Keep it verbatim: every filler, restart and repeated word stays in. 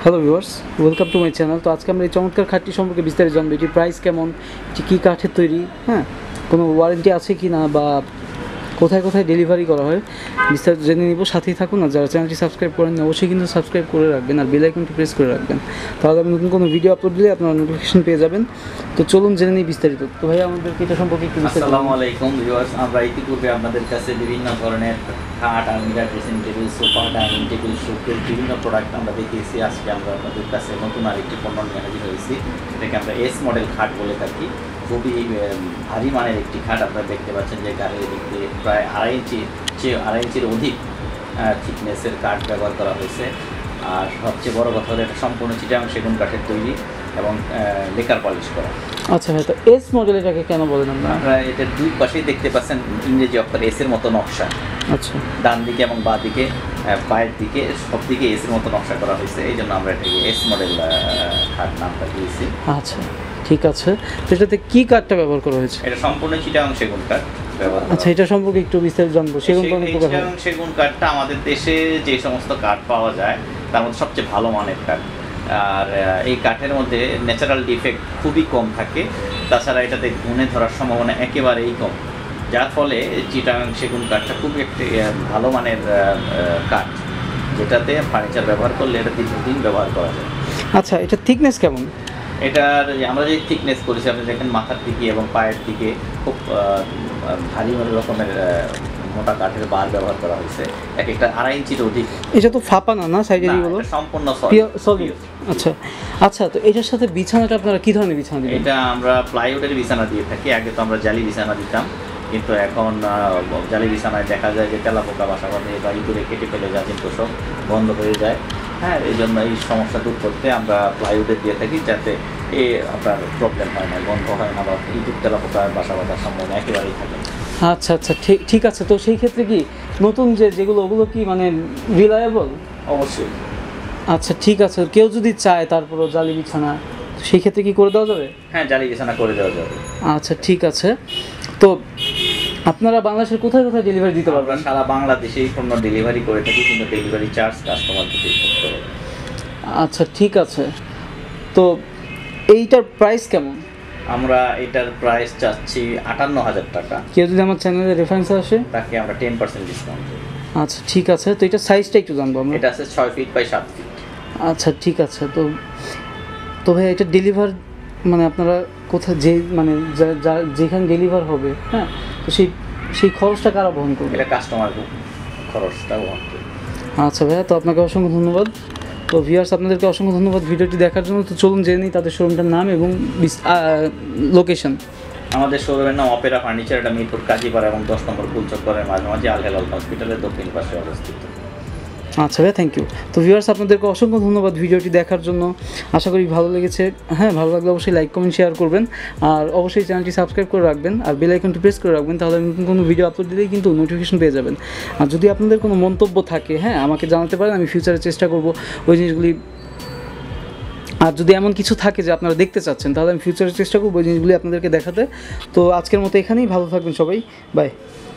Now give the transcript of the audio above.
Hello viewers, welcome to my channel. তো আজকে আমরা এই চমৎকার খাটটি সম্পর্কে বিস্তারিত জানবো। এটির প্রাইস কেমন, এটি কী কাঠের তৈরি, হ্যাঁ, কোনো ওয়ারেন্টি আছে কি না, বা কোথায় কোথায় ডেলিভারি করা হয়, বিস্তারিত জেনে নিব। সাথেই থাকুন। আর যারা চ্যানেলটি সাবস্ক্রাইব করেন অবশ্যই কিন্তু সাবস্ক্রাইব করে রাখবেন আর বেল আইকনটি প্রেস করে রাখবেন, তাহলে আমি নতুন কোনো ভিডিও আপলোড দিলে আপনারা নোটিফিকেশন পেয়ে যাবেন। তো চলুন জেনে নিই বিস্তারিত। তো ভাই আমাদেরকে এটা সম্পর্কে একটু বিস্তারিত। আসসালামু আলাইকুম ভিউয়ার্স, আমরা ইতিপূর্বে আপনাদের কাছে বিভিন্ন ধরনের খাট, আলমিরা, dressing table, sofa, dining table, showcase বিভিন্ন প্রোডাক্ট আমরা দেখিয়েছি। আজকে আমরা আপনাদের কাছে নতুন আরেকটি পণ্য নিয়ে হাজির হয়েছি। এটাকে আমরা এস মডেল খাট বলে থাকি। খুবই ভারী মানের একটি খাট। আপনারা দেখতে পাচ্ছেন যে গাড়ির দিক দিয়ে প্রায় আড়াই ইঞ্চি চেয়ে আড়াই ইঞ্চির অধিক থিকনেসের কাঠ ব্যবহার করা হয়েছে। আর সবচেয়ে বড় কথা হলো এটা সম্পূর্ণ চিটাগাং সেগুন কাঠের তৈরি এবং লেকার পলিশ করা। আচ্ছা ভাই, তো এস মডেল এটাকে কেন বলেন আমরা? আপনারা এটার দুই পাশেই দেখতে পাচ্ছেন ইংরেজি অক্ষর এস এর মতো নকশা। আচ্ছা, ডান দিকে এবং বাঁ দিকে পায়ের দিকে সব দিকে এস এর মতো নকশা করা হয়েছে, এই জন্য আমরা এটাকে এস মডেল খাট নামটা দিয়েছি। আচ্ছা ঠিক আছে। তো এটাতে কী কাঠটা ব্যবহার করা হয়েছে? এটা সম্পূর্ণ চিটাগাং সেগুন কাঠ ব্যবহার। আচ্ছা, এটা সম্পর্কে একটু বিস্তারিত জানবো। সেগুন কোন প্রকার? চিটাগাং সেগুন কাঠটা আমাদের দেশে যে সমস্ত কাঠ পাওয়া যায় তার মধ্যে সবচেয়ে ভালো মানের কাঠ। আর এই কাঠের মধ্যে ন্যাচারাল ডিফেক্ট খুবই কম থাকে। তাছাড়া এটাতে গুণে ধরার সম্ভাবনা একেবারেই কম, যার ফলে চিটাগাং সেগুন কাঠটা খুবই একটি ভালো মানের কাঠ, যেটাতে ফার্নিচার ব্যবহার করলে এটা দীর্ঘদিন ব্যবহার করা যায়। আচ্ছা, এটা থিকনেস কেমন? এটার আমরা যে থিকনেস করেছি আপনি দেখেন মাথার দিকে এবং পায়ের দিকে খুব ভারী রকমের মোটা কাঠের বার ব্যবহার করা হয়েছে, এক একটা আড়াই ইঞ্চির অধিক। এটা তো ফাঁপা না, না সাইডে যেগুলো সম্পূর্ণ সলিড। আচ্ছা আচ্ছা, তো এটার সাথে বিছানাটা আপনারা কী ধরনের বিছানা দিবেন? এটা আমরা প্লাইউডের বিছানা দিয়ে থাকি। আগে তো আমরা জালি বিছানা দিতাম, কিন্তু এখন জালি বিছানায় দেখা যায় যে তেলাপোকা বাসা বাঁধে বা ইঁদুরে কেটে ফেলে যায়, কিন্তু সব বন্ধ হয়ে যায়। হ্যাঁ, এই জন্য এই সমস্যা দূর করতে আমরা প্লাইউডের দিয়ে থাকি, যাতে এ আপনার প্রবলেম হয় না, বন্ধ হয় না, বা ইঁদুর তেলাপোকা বাসা বাঁধার সম্ভাবনা একেবারেই থাকে। আচ্ছা আচ্ছা, ঠিক ঠিক আছে। তো সেই ক্ষেত্রে কি নতুন যে যেগুলো ওগুলো কি মানে রিলায়েবল? অবশ্যই। আচ্ছা ঠিক আছে, কেউ যদি চায় তারপরও জালি বিছানা, সেই ক্ষেত্রে কি করে দেওয়া যাবে? হ্যাঁ, জালি বিছানা করে দেওয়া যাবে। আচ্ছা ঠিক আছে। তো আপনারা বাংলাদেশের কোথায় কোথায় ডেলিভারি দিতে পারবেন? আমরা সারা বাংলাদেশেই পণ্য ডেলিভারি করে থাকি, কিন্তু ডেলিভারি চার্জ কাস্টমারকে পে করতে হবে। আচ্ছা ঠিক আছে। তো এইটার প্রাইস কেমন? আমরা এটার প্রাইস চাচ্ছি আটান্ন হাজার টাকা। কেউ যদি আমার চ্যানেলে রেফারেন্স আসে তাকে আমরা টেন পার্সেন্ট ডিসকাউন্ট দেবো। আচ্ছা ঠিক আছে। তো এটা সাইজটা একটু জানবো আমরা। এটা আছে ছয় ফিট বাই সাত ফিট। আচ্ছা ঠিক আছে। তো তো ভাই এটা ডেলিভার মানে আপনারা কোথায় যে মানে যেখানে ডেলিভার হবে, হ্যাঁ, তো সেই সেই খরচটা কারা বহন করবে? এটা কাস্টমার খরচটা বহন করবে। আচ্ছা ভাইয়া, তো আপনাকে অসংখ্য ধন্যবাদ। তো ভিউয়ার্স, আপনাদেরকে অসংখ্য ধন্যবাদ ভিডিওটি দেখার জন্য। তো চলুন জেনে নিই তাদের শোরুমটার নাম এবং লোকেশন। আমাদের শোরুমের নাম অপেরা ফার্নিচার। এটা মিরপুর কাজীপাড়া এবং দশ নম্বর কুলচক্করের মাঝামাঝি আল হেলাল হসপিটালের দক্ষিণ পাশে অবস্থিত। আচ্ছা ভাই, থ্যাংক ইউ। তো ভিউয়ার্স, আপনাদেরকে অসংখ্য ধন্যবাদ ভিডিওটি দেখার জন্য। আশা করি ভালো লেগেছে। হ্যাঁ, ভালো লাগলে অবশ্যই লাইক কমেন্ট শেয়ার করবেন, আর অবশ্যই চ্যানেলটি সাবস্ক্রাইব করে রাখবেন আর বেল আইকনটি প্রেস করে রাখবেন, তাহলে নতুন কোনো ভিডিও আপলোড দিলেই কিন্তু নোটিফিকেশন পেয়ে যাবেন। আর যদি আপনাদের কোনো মন্তব্য থাকে, হ্যাঁ, আমাকে জানাতে পারেন। আমি ফিউচারে চেষ্টা করব ওই জিনিসগুলি, আর যদি এমন কিছু থাকে যে আপনারা দেখতে চাচ্ছেন, তাহলে আমি ফিউচারে চেষ্টা করবো ওই জিনিসগুলি আপনাদেরকে দেখাতে। তো আজকের মতো এখানেই, ভালো থাকবেন সবাই, বাই।